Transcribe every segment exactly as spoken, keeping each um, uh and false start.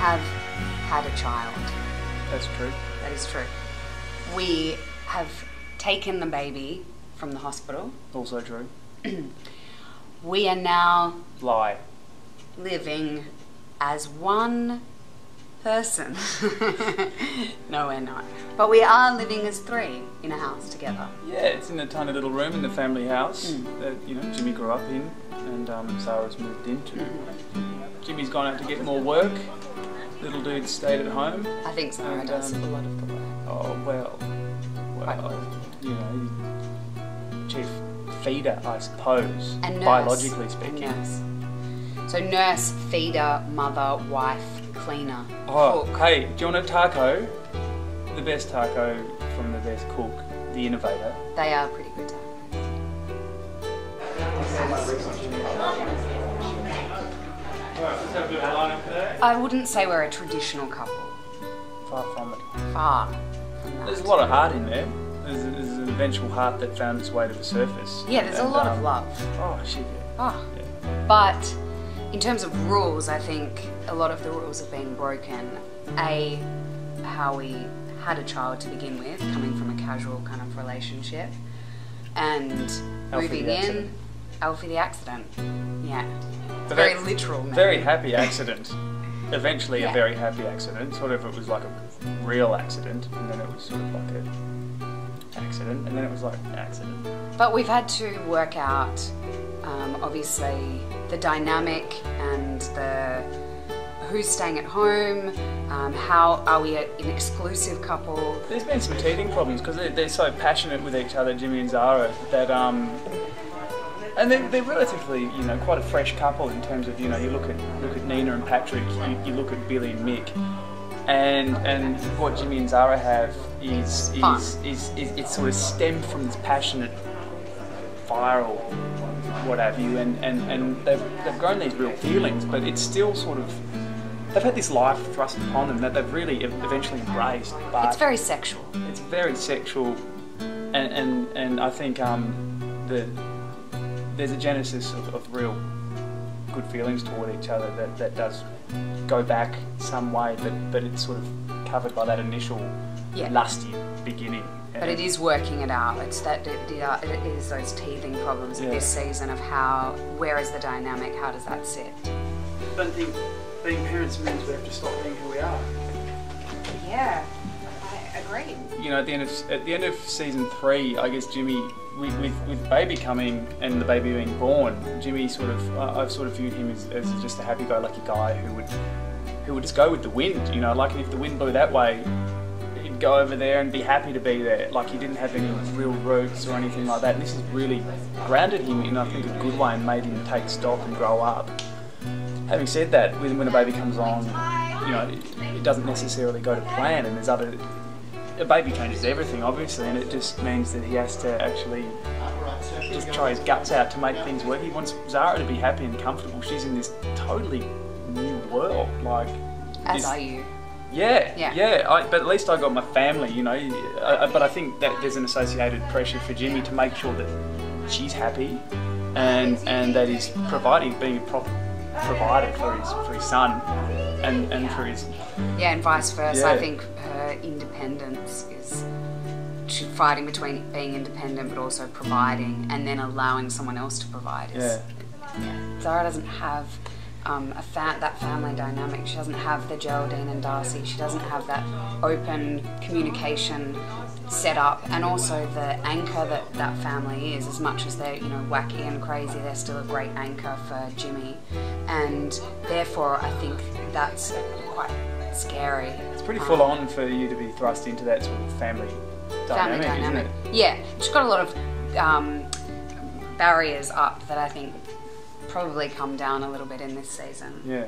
have had a child. That's true. That is true. We have taken the baby from the hospital. Also true. We are now Lie. living as one person. No, we're not. But we are living as three in a house together. Yeah, it's in a tiny little room in the family house Mm. that, you know, Jimmy grew up in and um, Zara's moved into. Mm. Jimmy's gone out to get more work. Little dude stayed at home. I think Zara And, does um, a lot of the work. Oh, well, Quite well, well. you know, chief feeder, I suppose, And nurse. biologically speaking. And nurse. So nurse, feeder, mother, wife, cleaner, Oh, cook. hey, do you want a taco? The best taco from the best cook, the innovator. They are pretty good tacos. I wouldn't say we're a traditional couple. Far from it. Far from that. There's a lot of heart in there. There's, there's an eventual heart that found its way to the surface. Yeah, there's a And, lot of um, love. Oh, shit, yeah. Oh. Yeah. But in terms of rules, I think a lot of the rules have been broken. A, how we had a child to begin with, coming from a casual kind of relationship, and Alfie moving the in, accident. Alfie the accident. Yeah. It's But very that- literal now. Very happy accident. Eventually Yeah. a very happy accident. Sort of it was like a real accident, and then it was sort of like a accident, and then it was like an accident. But we've had to work out, um, obviously, the dynamic and the who's staying at home, um, how are we a, an exclusive couple. There's been some teething problems because they're, they're so passionate with each other, Jimmy and Zara, that um, and they're, they're relatively, you know, quite a fresh couple in terms of, you know, you look at look at Nina and Patrick, you, you look at Billy and Mick, and and what Jimmy and Zara have is Fun. is, is, is it's sort of stemmed from this passionate fire or what have you, and, and, and they've, they've grown these real feelings, but it's still sort of, they've had this life thrust upon them that they've really ev- eventually embraced. But It's very sexual. it's very sexual, and and, and I think um, the there's a genesis of, of real good feelings toward each other that, that does go back some way, but, but it's sort of covered by that initial Yeah. lusty beginning. But it is working it out. It's that it, it it is those teething problems Yeah. of this season of how, where is the dynamic, how does that sit? I don't think being parents means we have to stop being who we are. Yeah, I agree. You know, at the end of at the end of season three, I guess Jimmy, with with, with baby coming and the baby being born, Jimmy sort of uh, I've sort of viewed him as, as just a happy-go-lucky guy who would who would just go with the wind. You know, like if the wind blew that way, he'd go over there and be happy to be there. Like he didn't have any real roots or anything like that. And this has really grounded him in, I think, a good way and made him take stock and grow up. Having said that, when when a baby comes on, you know, it, it doesn't necessarily go to plan, and there's other. A baby changes everything, obviously, and it just means that he has to actually just try his guts out to make things work. He wants Zara to be happy and comfortable. She's in this totally new world, like. As this- are you. Yeah, Yeah. yeah. I, but at least I got my family, you know. I, I- but I think that there's an associated pressure for Jimmy to make sure that she's happy, and and that he's providing, being a proper provider for his for his son, and and for his. Yeah, and vice versa. I Yeah. think her independence is she's fighting between being independent but also providing, and then allowing someone else to provide. Is, Yeah. yeah. Zara doesn't have um, a fa- that family dynamic. She doesn't have the Geraldine and Darcy. She doesn't have that open communication set up, and also the anchor that that family is. As much as they're, you know, wacky and crazy, they're still a great anchor for Jimmy, and therefore I think that's quite scary. It's pretty Um, full on for you to be thrust into that sort of family family dynamic, dynamic. isn't it? Yeah, she's got a lot of um, barriers up that I think probably come down a little bit in this season. Yeah.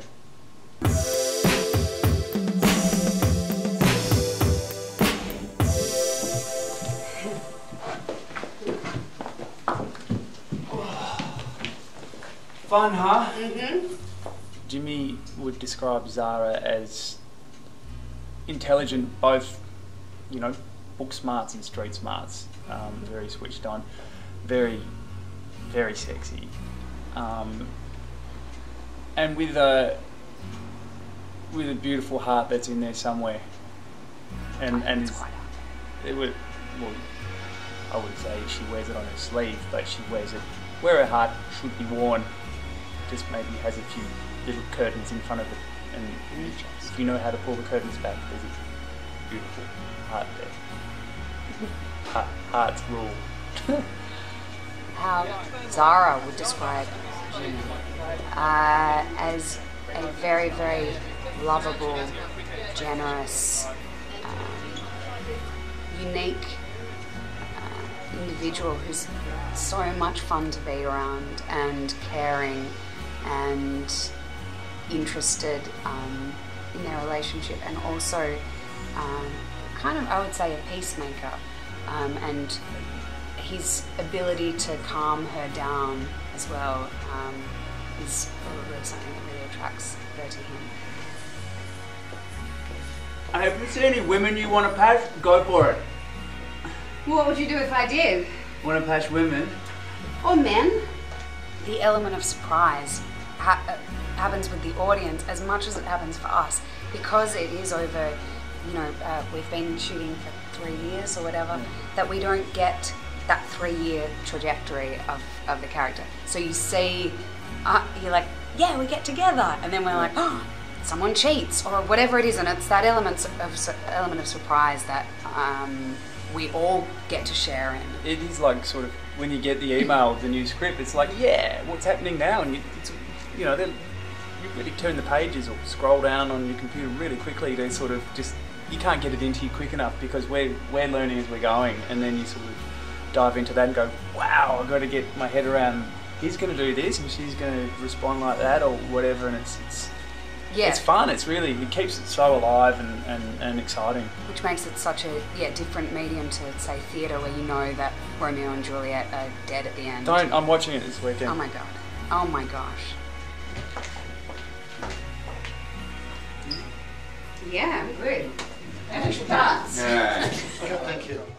Fun, huh? Mm-hmm. Jimmy would describe Zara as intelligent, both, you know, book smarts and street smarts. Um, very switched on, very, very sexy, um, and with a with a beautiful heart that's in there somewhere. And and It's quite it would, well, I wouldn't say she wears it on her sleeve, but she wears it where her heart should be worn. Just maybe has a few little curtains in front of it, and if you know how to pull the curtains back, there's a beautiful heart there. Heart, hearts rule. how Zara would describe Jimmy uh, as a very, very lovable, generous, um, unique uh, individual who's so much fun to be around, and caring and interested um, in their relationship, and also um, kind of, I would say, a peacemaker, um, and his ability to calm her down as well um, is probably something that really attracts her to him. And if you see any women you want to pass, go for it. What would you do if I did? Want to pass women? Or men? The element of surprise ha uh, happens with the audience as much as it happens for us, because it is over, you know, uh, we've been shooting for three years or whatever, that we don't get that three-year trajectory of, of the character. So you see, uh, you're like, yeah, we get together, and then we're like, oh, someone cheats, or whatever it is, and it's that element of, element of surprise that um, we all get to share in. It is like sort of when you get the email of the new script, it's like, yeah, what's happening now? And you, it's, you know, then you really turn the pages or scroll down on your computer really quickly to sort of just, you can't get it into you quick enough because we're, we're learning as we're going, and then you sort of dive into that and go, wow, I've got to get my head around, he's going to do this and she's going to respond like that or whatever, and it's, it's yeah. It's fun. It's really, it keeps it so alive and, and, and exciting. Which makes it such a yeah different medium to, say, theatre, where you know that Romeo and Juliet are dead at the end. Don't, I'm watching it this weekend. Oh my god. Oh my gosh. Yeah, I'm good. And it starts. Yeah. Thank you.